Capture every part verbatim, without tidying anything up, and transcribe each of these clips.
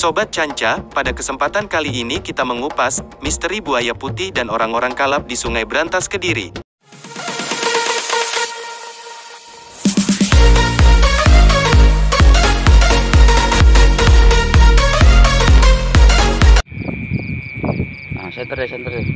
Sobat Canca, pada kesempatan kali ini kita mengupas misteri buaya putih dan orang-orang kalap di Sungai Brantas, Kediri. Nah, center ya, center ya.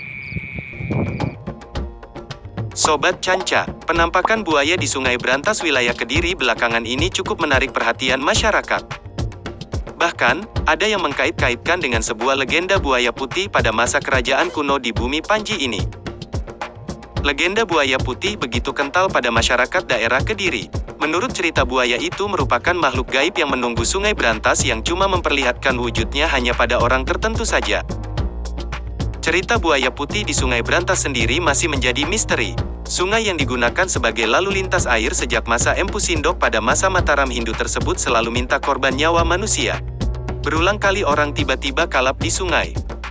Sobat Canca, penampakan buaya di Sungai Brantas wilayah Kediri belakangan ini cukup menarik perhatian masyarakat. Bahkan, ada yang mengkait-kaitkan dengan sebuah legenda buaya putih pada masa kerajaan kuno di bumi Panji ini. Legenda buaya putih begitu kental pada masyarakat daerah Kediri. Menurut cerita, buaya itu merupakan makhluk gaib yang menunggu Sungai Brantas yang cuma memperlihatkan wujudnya hanya pada orang tertentu saja. Cerita buaya putih di Sungai Brantas sendiri masih menjadi misteri. Sungai yang digunakan sebagai lalu lintas air sejak masa Empu Sindok pada masa Mataram Hindu tersebut selalu minta korban nyawa manusia. Berulang kali orang tiba-tiba kalap di sungai.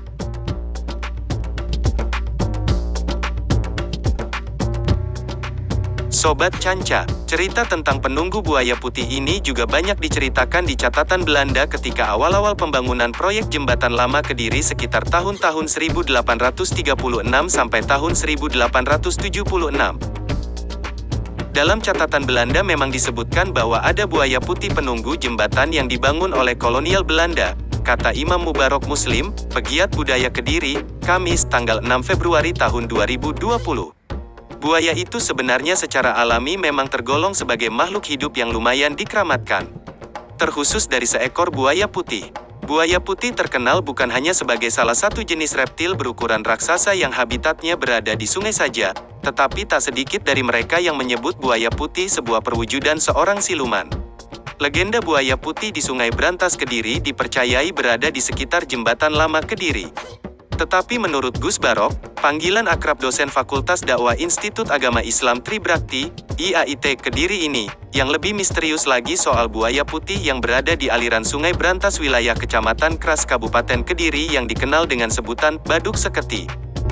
Sobat Canca, cerita tentang penunggu buaya putih ini juga banyak diceritakan di catatan Belanda ketika awal-awal pembangunan proyek Jembatan Lama Kediri sekitar tahun-tahun seribu delapan ratus tiga puluh enam sampai tahun seribu delapan ratus tujuh puluh enam. Dalam catatan Belanda memang disebutkan bahwa ada buaya putih penunggu jembatan yang dibangun oleh kolonial Belanda, kata Imam Mubarok Muslim, pegiat budaya Kediri, Kamis tanggal enam Februari tahun dua ribu dua puluh. Buaya itu sebenarnya secara alami memang tergolong sebagai makhluk hidup yang lumayan dikeramatkan. Terkhusus dari seekor buaya putih. Buaya putih terkenal bukan hanya sebagai salah satu jenis reptil berukuran raksasa yang habitatnya berada di sungai saja, tetapi tak sedikit dari mereka yang menyebut buaya putih sebuah perwujudan seorang siluman. Legenda buaya putih di Sungai Brantas Kediri dipercayai berada di sekitar Jembatan Lama Kediri. Tetapi menurut Gus Barok, panggilan akrab dosen Fakultas Dakwah Institut Agama Islam Tribrakti, I A I T Kediri ini, yang lebih misterius lagi soal buaya putih yang berada di aliran Sungai Brantas wilayah Kecamatan Kras Kabupaten Kediri yang dikenal dengan sebutan Baduk Seketi.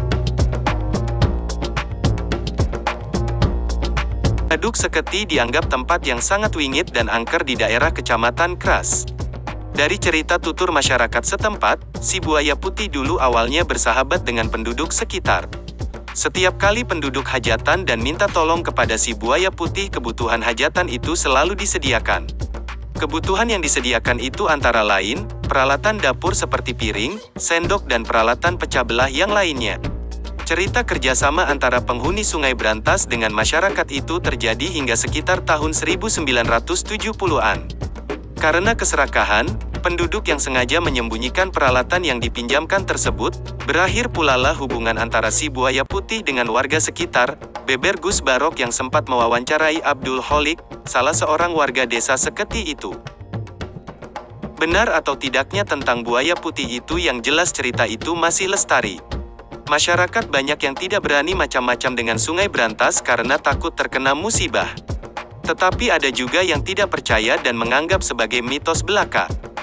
Baduk Seketi dianggap tempat yang sangat wingit dan angker di daerah Kecamatan Kras. Dari cerita tutur masyarakat setempat, si buaya putih dulu awalnya bersahabat dengan penduduk sekitar. Setiap kali penduduk hajatan dan minta tolong kepada si buaya putih, kebutuhan hajatan itu selalu disediakan. Kebutuhan yang disediakan itu antara lain, peralatan dapur seperti piring, sendok dan peralatan pecah belah yang lainnya. Cerita kerjasama antara penghuni Sungai Brantas dengan masyarakat itu terjadi hingga sekitar tahun seribu sembilan ratus tujuh puluhan. Karena keserakahan, penduduk yang sengaja menyembunyikan peralatan yang dipinjamkan tersebut, berakhir pulalah hubungan antara si buaya putih dengan warga sekitar, beber Gus Barok yang sempat mewawancarai Abdul Holik, salah seorang warga desa Seketi itu. Benar atau tidaknya tentang buaya putih itu, yang jelas cerita itu masih lestari. Masyarakat banyak yang tidak berani macam-macam dengan Sungai Brantas karena takut terkena musibah. Tetapi ada juga yang tidak percaya dan menganggap sebagai mitos belaka.